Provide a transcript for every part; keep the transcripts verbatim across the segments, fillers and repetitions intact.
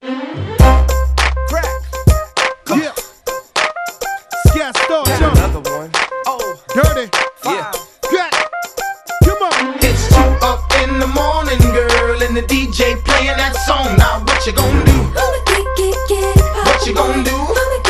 Crack. Yeah. Scat Star Jump. Another one. Oh, Dirty. yeah. Crack. Come on. It's two up in the morning, girl, and the D J playing that song. Now what you gonna do? What you gonna do?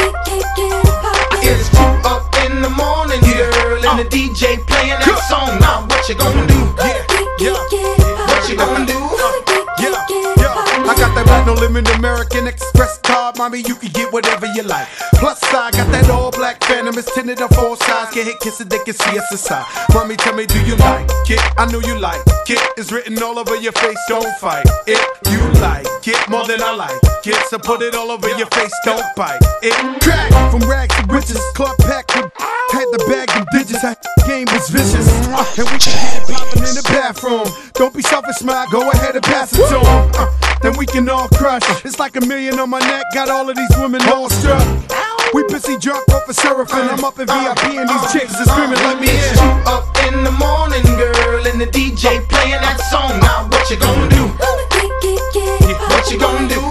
It's two up in the morning, girl, and the D J playing that song. Now what you gonna do? Yeah. Yeah. What you gonna do? Yeah, yeah. I got that right, no limit American Express card, mommy, you can get whatever you like. Plus I got that all black Phantom, it's tinted on four sides. Get hit, kiss it, they can see us inside. Mommy, tell me, do you like it? I know you like it. It's written all over your face, don't fight it. You like it more than I like it, so put it all over your face, don't bite it. Crack from rags to riches, club packed with had the bag and digits. That game was vicious, and we can get it poppin' in the bathroom. Don't be selfish, smile, go ahead and pass it to 'em. Uh, then we can all crush. It's like a million on my neck, got all of these women all struck. We busy drunk off of surfing. I'm up in V I P and these chicks are screaming, let me It's in. two up in the morning, girl, and the D J playing that song. Now what you gonna do? What you gonna do?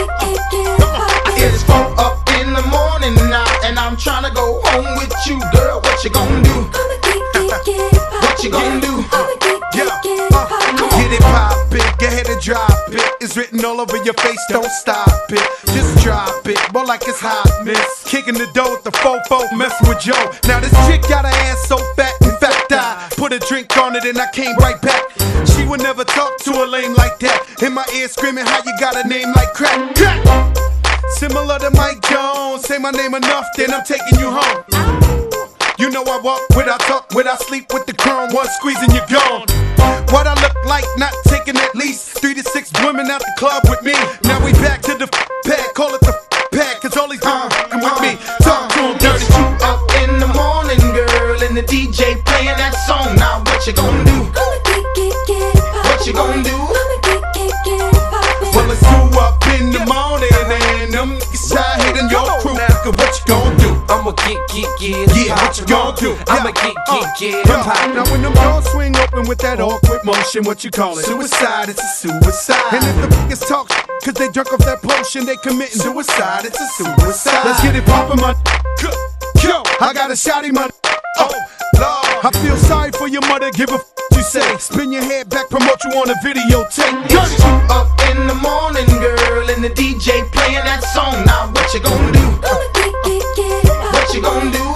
It's four up in the morning now, and I'm tryna go home with you, girl. What you gonna do? What you gonna do? Yeah, uh, get it poppin', go ahead and drop it. It's written all over your face, don't stop it. Just drop it, more like it's hot, miss. Kicking the dough with the fofo, messing with Joe. Now this chick got her ass so fat, in fact I put a drink on it and I came right back. She would never talk to a lame like that. In my ear screaming how you got a name like crack. Crack! Similar to Mike Jones, say my name enough, then I'm taking you home. You know I walk without talk, without sleep with the chrome, one squeezing you gone. What I look like, not taking at least three to six women out the club with me. Now we back to the f pad, call it the f pad, cause all these uh, f***ing with me. Talk to 'em dirty. It's two up in the morning, girl, and the D J playing that song. Now what you gonna do? What you gonna do? Well, it's two up in the morning, and them niggas out hitting your crew. Nigga, what you gonna do? I'ma get, get, get. Yeah, what you gonna do? I'ma Yeah. get, get, Uh, get. yeah. Now when them doors swing open with that awkward motion, what you call it? Suicide, it's a suicide. And if the niggas talk sh- cause they drunk off that potion, they committing suicide, it's a suicide. Let's get it poppin', my yo, I got a shotty, my oh, Lord. I feel sorry for your mother, give a f you say. Spin your head back, promote you on a videotape. It's two up in the morning, girl, and the D J playing that song. Now what you gonna do? What you gonna do?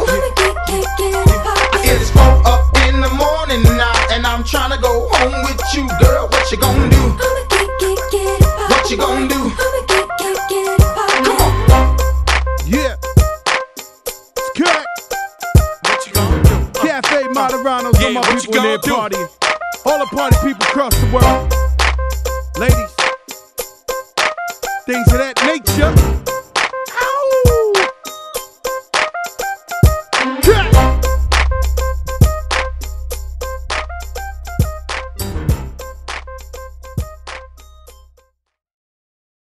It's four up in the morning now, and I'm tryna go home with you, girl. What you gonna do? What you gonna do? Come on. Yeah. It's correct. What you gonna do? Cafe Moderanos, Yeah, all my what you people in there gonna do? partying. All the party people across the world. Ladies, things of that nature.